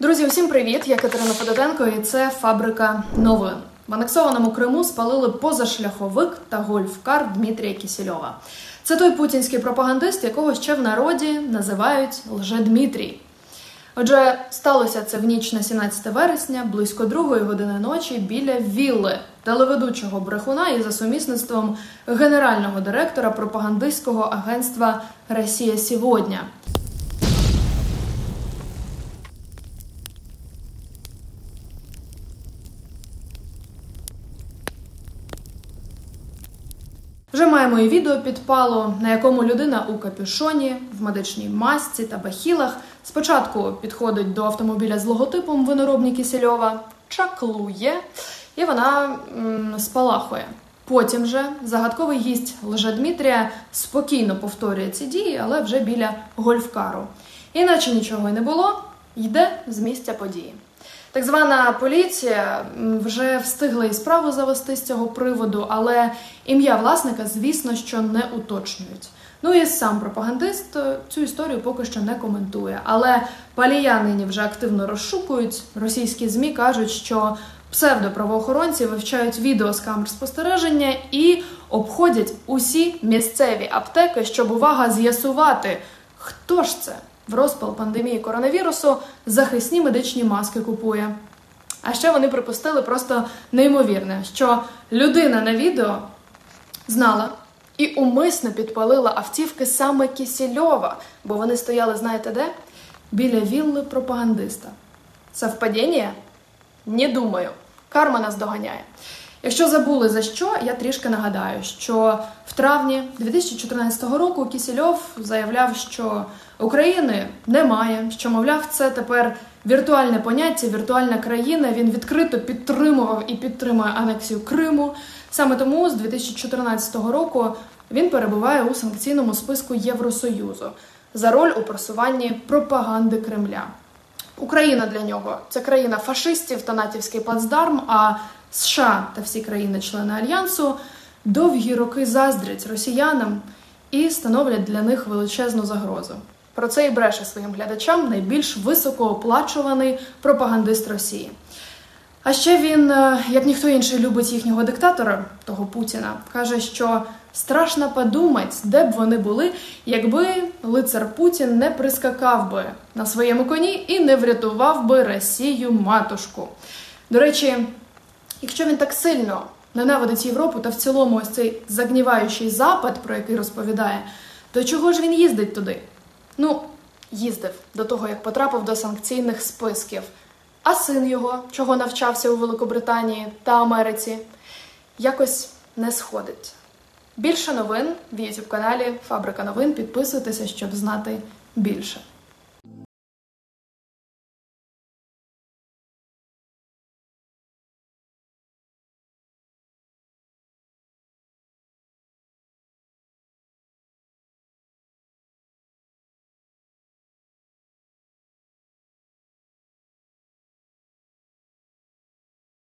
Друзі, усім привіт! Я Катерина Федотенко і це «Фабрика новин». В анексованому Криму спалили позашляховик та гольф-кар Дмитрія Кісельова. Це той путінський пропагандист, якого ще в народі називають Лже-Дмитрій. Отже, сталося це в ніч на 17 вересня, близько 2-ї години ночі, біля вілли телеведучого брехуна і за сумісництвом генерального директора пропагандистського агентства «Росія сьогодні». Вже маємо і відео підпалу, на якому людина у капюшоні, в медичній масці та бахілах спочатку підходить до автомобіля з логотипом виноробні Кісельова, чаклує, і вона спалахує. Потім же загадковий гість Лже-Дмитрія спокійно повторює ці дії, але вже біля гольфкару. Іначе нічого й не було, йде з місця події. Так звана поліція вже встигла і справу завести з цього приводу, але ім'я власника, звісно, що не уточнюють. Ну і сам пропагандист цю історію поки що не коментує. Але палія нині вже активно розшукують. Російські ЗМІ кажуть, що псевдоправоохоронці вивчають відео з камер спостереження і обходять усі місцеві аптеки, щоб, увага, з'ясувати, хто ж це в розпал пандемії коронавірусу захисні медичні маски купує. А ще вони припустили просто неймовірне, що людина на відео знала і умисно підпалила автівки саме Кісельова, бо вони стояли, знаєте де? Біля вілли пропагандиста. Совпадіння? Не думаю. Карма нас доганяє. Якщо забули за що, я трішки нагадаю, що в травні 2014 року Кісельов заявляв, що України немає, що, мовляв, це тепер віртуальне поняття, віртуальна країна. Він відкрито підтримував і підтримує анексію Криму. Саме тому з 2014 року він перебуває у санкційному списку Євросоюзу за роль у просуванні пропаганди Кремля. Україна для нього – це країна фашистів та натівський плацдарм, а США та всі країни-члени Альянсу довгі роки заздрять росіянам і становлять для них величезну загрозу. Про це і бреше своїм глядачам найбільш високооплачуваний пропагандист Росії. А ще він, як ніхто інший, любить їхнього диктатора, того Путіна, каже, що страшно подумати, де б вони були, якби лицар Путін не прискакав би на своєму коні і не врятував би Росію-матушку. До речі, якщо він так сильно ненавидить Європу та в цілому ось цей загніваючий Запад, про який розповідає, то чого ж він їздить туди? Ну, їздив до того, як потрапив до санкційних списків. А син його, чого навчався у Великобританії та Америці, якось не сходить. Більше новин в YouTube-каналі «Фабрика новин». Підписуйтеся, щоб знати більше.